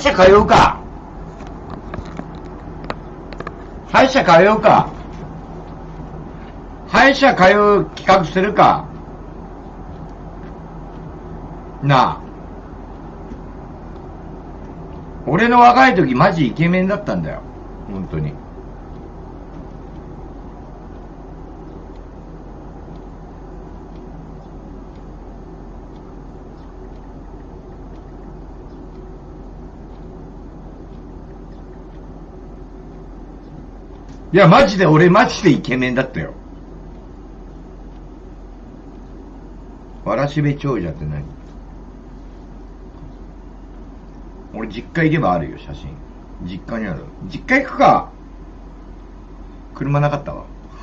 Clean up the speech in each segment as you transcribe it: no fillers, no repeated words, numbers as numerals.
社通うか。歯医者通うか。歯医者通う企画するか。なあ。俺の若い時マジイケメンだったんだよ。本当に。いや、マジで俺マジでイケメンだったよ。わらしべ長者って何？俺実家行けばあるよ、写真。実家にある。実家行くか。車なかったわ。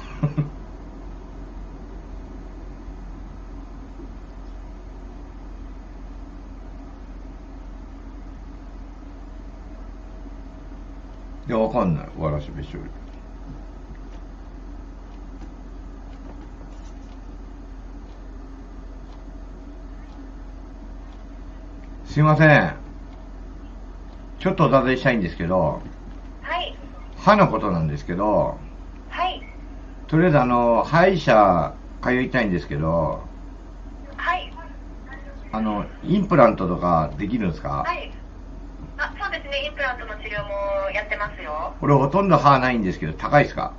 いや、わかんない。わらしべ少女。すいません。ちょっとお尋ねしたいんですけど。 はい。 歯のことなんですけど。 はい。 とりあえず歯医者通いたいんですけど。 はい。 インプラントとかできるんですか？ はい。そうですね。インプラントの治療もやってますよ。 俺ほとんど歯ないんですけど、高いですか？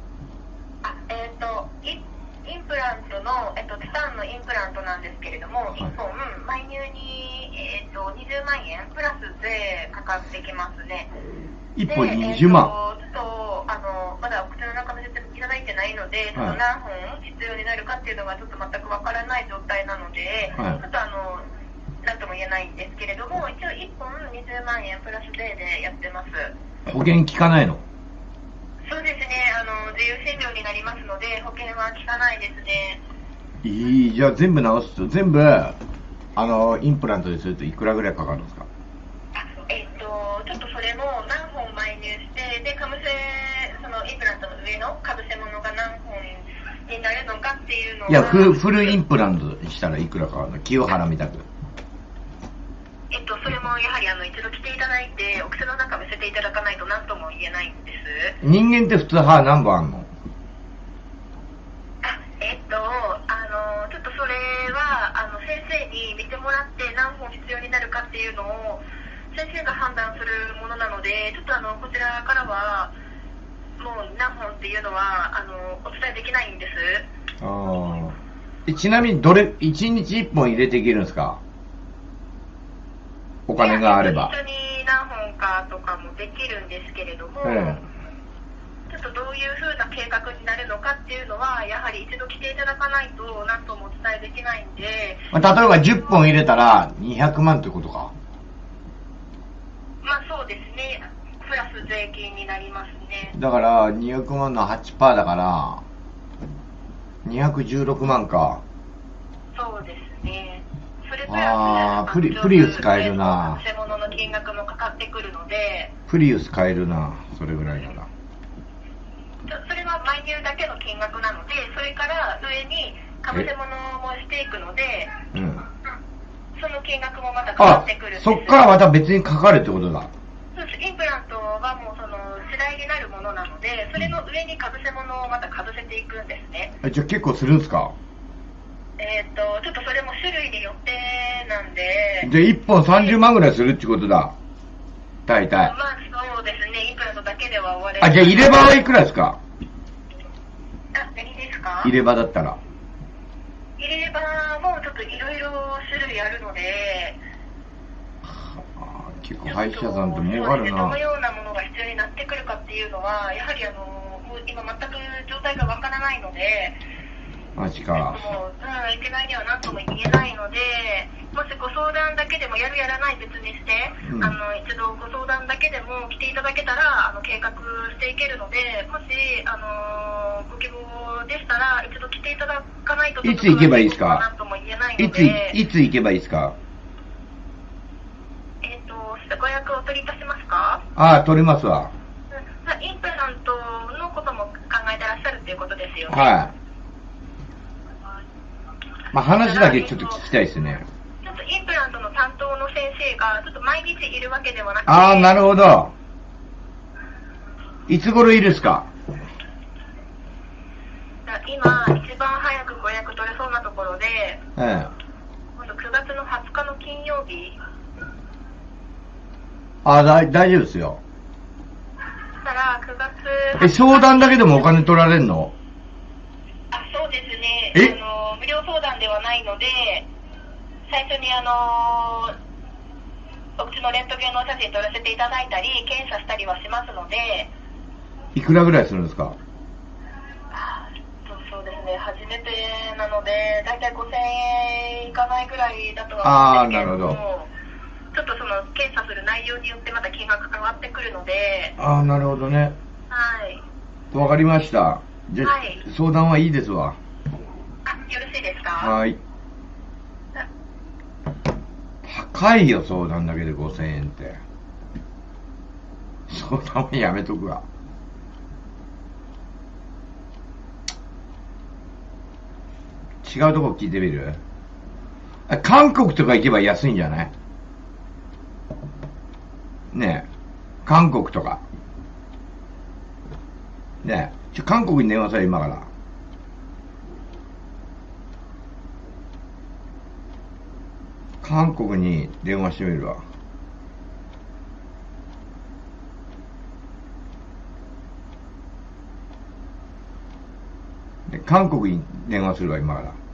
インプラントの、チタンのインプラントなんですけれども、1本、毎入に、20万円プラス税かかってきますね。 1本20万。 ちょっと、まだお口の中の説明いただいてないので、その何本必要になるかっていうのがちょっと全くわからない状態なので、ちょっとなんとも言えないんですけれども、一応1本20万円プラス税でやってます。 保険効かないの？ そうですね、自由診療になりますので、保険は効かないですね。 じゃあ全部直すと、全部、インプラントでするといくらぐらいかかるんですか？ ちょっとそれも何本埋入して、で、そのインプラントの上のかぶせ物が何本になるのかっていうのは。 いや、フルインプラントしたらいくらかかるの？清原みたく。 それもやはり一度来ていただいて、お口の中見せていただかないと何とも言えないんです。 人間って普通歯何本あんの？ ちょっとそれは、先生に見てもらって何本必要になるかっていうのを、先生が判断するものなので、ちょっとこちらからは、もう何本っていうのは、お伝えできないんです。 ちなみに1日1本入れていけるんですか？お金があれば。 一緒に何本かとかもできるんですけれども、ちょっとどういう風な計画になるのかっていうのは、やはり一度来ていただかないと何ともお伝えできないんで。例えば10本入れたら200万ってことか。 まあそうですね。プラス税金になりますね。 だから200万の 8% だから216万か。 そうですね。それプラスプリウス買えるな。 偽物の金額もかかってくるので。 プリウス買えるな。それぐらいなら。 それは埋入だけの金額なので、それから上にかぶせ物もしていくので、その金額もまたかかってくるんです。 そっからまた別にかかるってことだ。 そうです。インプラントはもう世代になるものなので、それの上にかぶせ物をまたかぶせていくんですね。 じゃあ結構するんですか？ ちょっとそれも種類によってなんで。 じゃあ1本30万ぐらいするってことだ。大体。 まあそうですね。インプラントだけでは終われない。 じゃあ入れ歯はいくらですか？ 何ですか？ 入れ歯だったら。 入れ歯もちょっといろいろ種類あるので。 結構歯医者さんって儲かるな。 どのようなものが必要になってくるかっていうのは、やはりもう今全く状態がわからないので。 マジか。 いけないには何とも言えないので、もしご相談だけでもやるやらない別にして、一度ご相談だけでも来ていただけたら計画していけるので、もしご希望でしたら一度来ていただかないといつ行けばいいですか？ 何とも言えないので。 いつ行けばいいですか？ ご予約をお取りいたしますか？ 取りますわ。 インプラントのことも考えてらっしゃるっていうことですよね。 はい。まあ話だけちょっと聞きたいですね。 ちょっとインプラントの単担当の先生がちょっと毎日いるわけではなくて。 ああ、なるほど。いつ頃いるっすか？ 今、一番早くご予約取れそうなところで、 今度9月の20日の金曜日。 大丈夫ですよ。 そしたら、9月。 相談だけでもお金取られんの？ そうですね。無料相談ではないので、最初にお口のレントゲンのお写真撮らせていただいたり、検査したりはしますので。 いくらぐらいするんですか？ そうですね、初めてなので、だいたい5000円いかないぐらいだとは思うんですけれども、ちょっとその検査する内容によってまた金額変わってくるので。 なるほどね。 はい。 わかりました。じゃあ、 はい、 相談はいいですわ。 よろしいですか？ はい。高いよ、相談だけで5000円って。相談はやめとくわ。違うとこ聞いてみる？韓国とか行けば安いんじゃない？ねえ、韓国とか。ねえ、韓国に電話され、今から。韓国に電話してみるわ。韓国に電話するわ、今から。